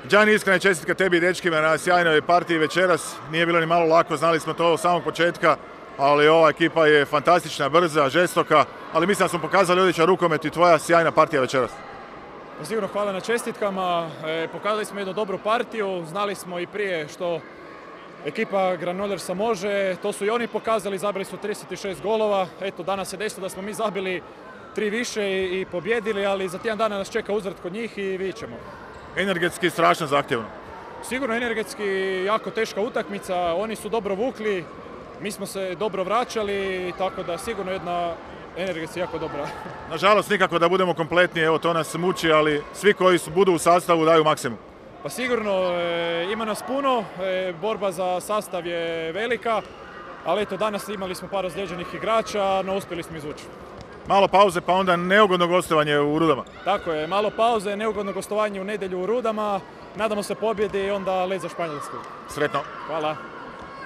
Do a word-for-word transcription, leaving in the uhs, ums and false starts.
Đani, iskrene čestitke tebi i dečkima na sjajnoj partiji večeras. Nije bilo ni malo lako, znali smo to od samog početka, ali ova ekipa je fantastična, brza, žestoka, ali mislim da smo pokazali odličan rukomet i tvoja sjajna partija večeras. Pa sigurno hvala na čestitkama, e, pokazali smo jednu dobru partiju, znali smo i prije što ekipa Granollersa može, to su i oni pokazali, zabili su trideset šest golova, eto danas se desilo da smo mi zabili tri više i, i pobjedili, ali za tjedan dana nas čeka uzvrat kod njih i vidjet ćemo. Energetski strašno zahtjevno. Sigurno energetski jako teška utakmica, oni su dobro vukli, mi smo se dobro vraćali, tako da sigurno jedna energetski jako dobra. Nažalost nikako da budemo kompletni, evo to nas muči, ali svi koji su, budu u sastavu daju maksimum. Pa sigurno, e, ima nas puno, e, borba za sastav je velika, ali eto danas imali smo par ozlijeđenih igrača, no uspjeli smo izvući. Malo pauze pa onda neugodno gostovanje u Rudama. Tako je, malo pauze, neugodno gostovanje u nedjelju u Rudama, nadamo se pobjedi i onda let za Španjolsku. Sretno. Hvala.